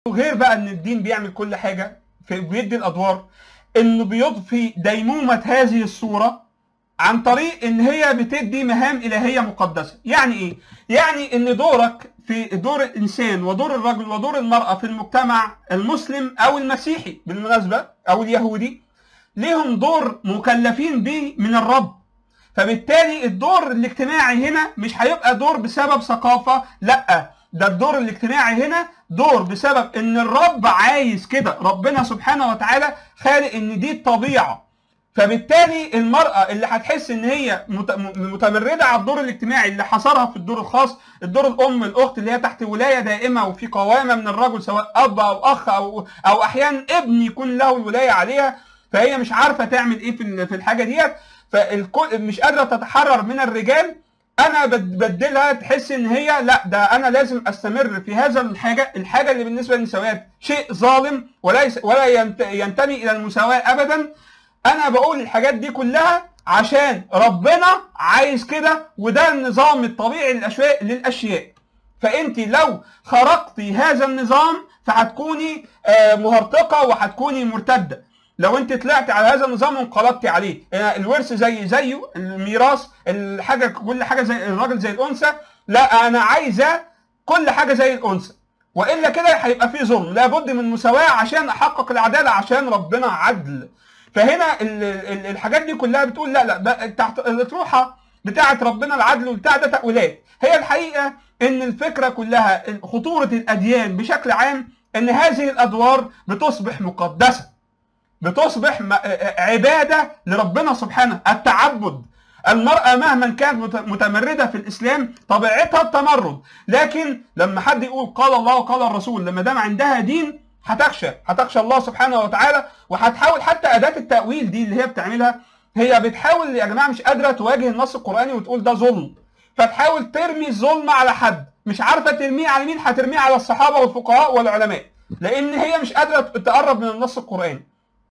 وغير بقى ان الدين بيعمل كل حاجه بيدي الادوار، انه بيضفي ديمومه هذه الصوره عن طريق ان هي بتدي مهام الهيه مقدسه. يعني ايه؟ يعني ان دورك في دور الانسان ودور الرجل ودور المراه في المجتمع المسلم او المسيحي بالمناسبه او اليهودي ليهم دور مكلفين به من الرب. فبالتالي الدور الاجتماعي هنا مش هيبقى دور بسبب ثقافه، لا، ده الدور الاجتماعي هنا دور بسبب ان الرب عايز كده، ربنا سبحانه وتعالى خالق ان دي الطبيعه. فبالتالي المرأة اللي هتحس ان هي متمردة على الدور الاجتماعي اللي حصرها في الدور الخاص، الدور الام الاخت اللي هي تحت ولاية دائمة وفي قوامة من الرجل سواء اب او اخ او احيانا ابن يكون له الولاية عليها، فهي مش عارفة تعمل ايه في الحاجة ديت، فالكل مش قادرة تتحرر من الرجال. انا بدلها تحس ان هي لا، ده انا لازم استمر في هذا الحاجة اللي بالنسبة للنسويات شيء ظالم ولا ينتمي الى المساواة ابدا. انا بقول الحاجات دي كلها عشان ربنا عايز كده، وده النظام الطبيعي للاشياء. فانت لو خرقتي هذا النظام فهتكوني مهرطقه وهتكوني مرتده. لو انت طلعتي على هذا النظام وانقلبتي عليه، الورث زيه، الميراث، الحاجه كل حاجه زي الراجل زي الانثى، لا انا عايزه كل حاجه زي الانثى، والا كده هيبقى في ظلم. لابد من مساواه عشان احقق العداله، عشان ربنا عدل. فهنا الحاجات دي كلها بتقول لا تحت الاطروحه بتاعه ربنا العدل وبتاع ده تاويلات. هي الحقيقه ان الفكره كلها خطوره الاديان بشكل عام ان هذه الادوار بتصبح مقدسه، بتصبح عباده لربنا سبحانه، التعبد. المرأة مهما كانت متمردة في الإسلام طبيعتها التمرد، لكن لما حد يقول قال الله وقال الرسول، لما دام عندها دين هتخشى الله سبحانه وتعالى، وهتحاول حتى أداة التأويل دي اللي هي بتعملها، هي بتحاول يا جماعة مش قادرة تواجه النص القرآني وتقول ده ظلم، فتحاول ترمي الظلم على حد، مش عارفة ترميه على مين، هترميه على الصحابة والفقهاء والعلماء، لأن هي مش قادرة تقرب من النص القرآني.